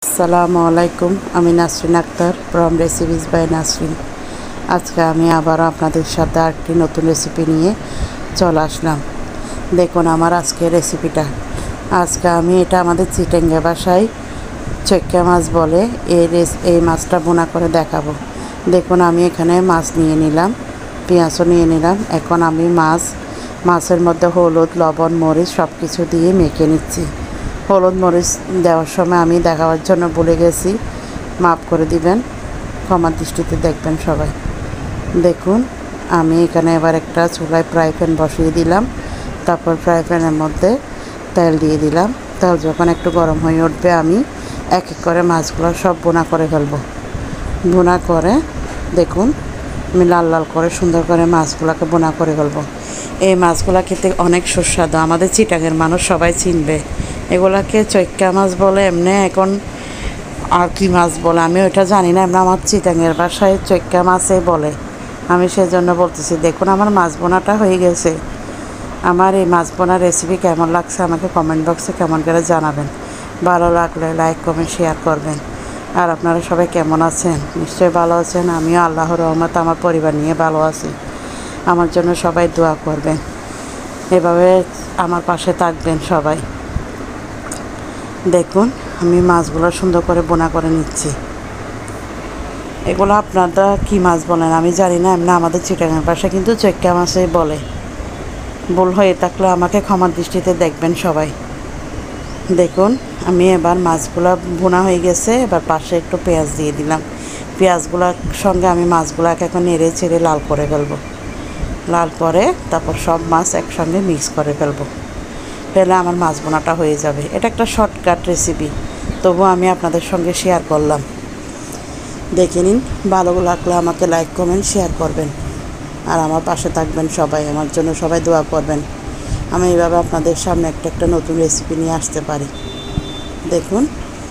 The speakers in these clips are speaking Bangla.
আসসালামু আলাইকুম। আমি Nasrin Akter from recipes by Nasrin. আজকে আমি আবার আপনাদের সাথে আরেকটি নতুন রেসিপি নিয়ে চলে আসলাম। দেখুন আমার আজকের রেসিপিটা। আজকে আমি এটা আমাদের চিটাঙ্গা ভাষায় চৈক্কা মাছ বলে, এই মাছটা বোনা করে দেখাবো। দেখুন আমি এখানে মাছ নিয়ে নিলাম, পেঁয়াজও নিয়ে নিলাম। এখন আমি মাছের মধ্যে হলুদ, লবণ, মরিচ সব কিছু দিয়ে মেখে নিচ্ছি। হলুদ মরিচ দেওয়ার সময় আমি দেখাবার জন্য ভুলে গেছি, মাফ করে দিবেন, ক্ষমার দৃষ্টিতে দেখবেন সবাই। দেখুন আমি এখানে এবার একটা চুলায় ফ্রাই প্যান বসিয়ে দিলাম। তারপর ফ্রাই প্যানের মধ্যে তেল দিয়ে দিলাম। তেল যখন একটু গরম হয়ে উঠবে আমি এক এক করে মাছগুলো সব বোনা করে ফেলবো। বোনা করে দেখুন আমি লাল লাল করে সুন্দর করে মাছগুলোকে বোনা করে ফেলবো। এই মাছগুলো খেতে অনেক সুস্বাদু, আমাদের চিটাগের মানুষ সবাই চিনবে। এগুলাকে চৈক্কা মাছ বলে, এমনি এখন আর কি মাছ বলে আমি ওইটা জানি না, এমনি আমার চিটাঙের বাসায় চৈক্কা মাছই বলে। আমি সেজন্য বলতেছি। দেখুন আমার মাছ বোনাটা হয়ে গেছে। আমার এই মাছ বোনার রেসিপি কেমন লাগছে আমাকে কমেন্ট বক্সে কেমন করে জানাবেন। ভালো লাগলে লাইক কমেন্ট শেয়ার করবেন। আর আপনারা সবাই কেমন আছেন? নিশ্চয়ই ভালো আছেন। আমিও আল্লাহর রহমতে আমার পরিবার নিয়ে ভালো আছি। আমার জন্য সবাই দোয়া করবেন, এভাবে আমার পাশে থাকবেন সবাই। দেখুন আমি মাছগুলো সুন্দর করে বোনা করে নিচ্ছি। এগুলো আপনারা কী মাছ বলেন আমি জানি না, এমনি আমাদের চিটাগাং ভাষায় কিন্তু চৈক্কা মাছই বলে। ভুল হয়ে থাকলে আমাকে ক্ষমার দৃষ্টিতে দেখবেন সবাই। দেখুন আমি এবার মাছগুলো বোনা হয়ে গেছে। এবার পাশে একটু পেঁয়াজ দিয়ে দিলাম। পেঁয়াজগুলোর সঙ্গে আমি মাছগুলোকে এখন নেড়ে চেড়ে লাল করে ফেলবো। লাল করে তারপর সব মাছ একসঙ্গে মিক্স করে ফেলবো। ফেলে আমার মাছ বোনাটা হয়ে যাবে। এটা একটা শর্টকাট রেসিপি, তবুও আমি আপনাদের সঙ্গে শেয়ার করলাম। দেখে নিন, ভালো লাগলে আমাকে লাইক কমেন্ট শেয়ার করবেন। আর আমার পাশে থাকবেন সবাই, আমার জন্য সবাই দোয়া করবেন। আমি এইভাবে আপনাদের সামনে একটা নতুন রেসিপি নিয়ে আসতে পারি। দেখুন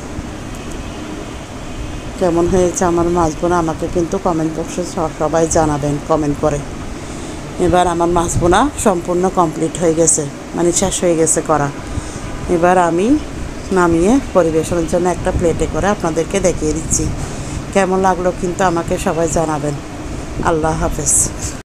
কেমন হয়েছে আমার মাছ বোনা, আমাকে কিন্তু কমেন্ট বক্সে সবাই জানাবেন কমেন্ট করে। এবার আমার মাছ বোনা সম্পূর্ণ কমপ্লিট হয়ে গেছে, মানে শেষ হয়ে গেছে করা। এবার আমি নামিয়ে পরিবেশনের জন্য একটা প্লেটে করে আপনাদেরকে দেখিয়ে দিচ্ছি। কেমন লাগলো কিন্তু আমাকে সবাই জানাবেন। আল্লাহ হাফেজ।